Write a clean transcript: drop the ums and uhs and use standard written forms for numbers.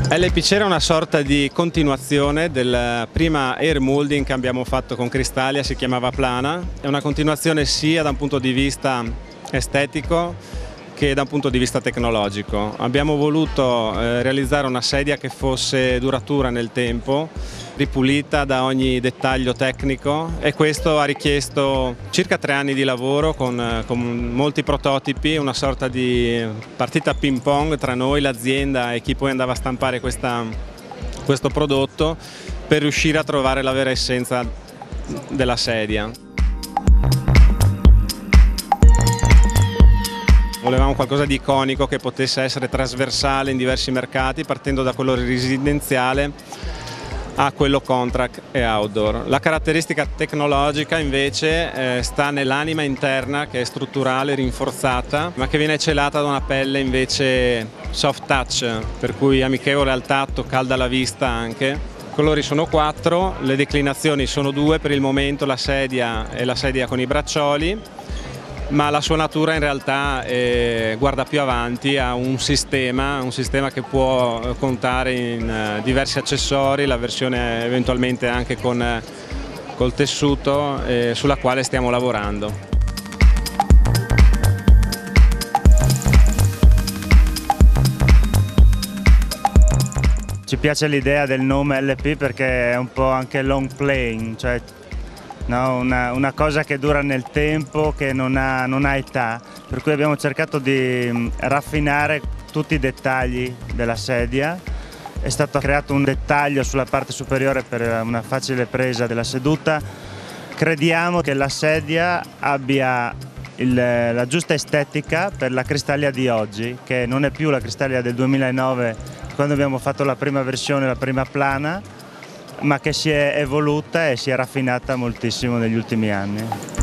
LPC era una sorta di continuazione del prima air molding che abbiamo fatto con Cristallia, si chiamava Plana. È una continuazione sia da un punto di vista estetico che da un punto di vista tecnologico. Abbiamo voluto realizzare una sedia che fosse duratura nel tempo, ripulita da ogni dettaglio tecnico, e questo ha richiesto circa 3 anni di lavoro con molti prototipi, una sorta di partita ping pong tra noi, l'azienda e chi poi andava a stampare questo prodotto per riuscire a trovare la vera essenza della sedia. Volevamo qualcosa di iconico che potesse essere trasversale in diversi mercati, partendo da quello residenziale a quello contract e outdoor. La caratteristica tecnologica invece sta nell'anima interna, che è strutturale, rinforzata, ma che viene celata da una pelle invece soft touch, per cui amichevole al tatto, calda alla vista anche. I colori sono 4, le declinazioni sono 2 per il momento, la sedia e la sedia con i braccioli, ma la sua natura in realtà guarda più avanti, ha un sistema che può contare in diversi accessori, la versione eventualmente anche col tessuto sulla quale stiamo lavorando. Ci piace l'idea del nome LP perché è un po' anche long playing, cioè una cosa che dura nel tempo, che non ha età, per cui abbiamo cercato di raffinare tutti i dettagli della sedia. È stato creato un dettaglio sulla parte superiore per una facile presa della seduta. Crediamo che la sedia abbia la giusta estetica per la Cristallia di oggi, che non è più la Cristallia del 2009, quando abbiamo fatto la prima versione, la prima plana, ma che si è evoluta e si è raffinata moltissimo negli ultimi anni.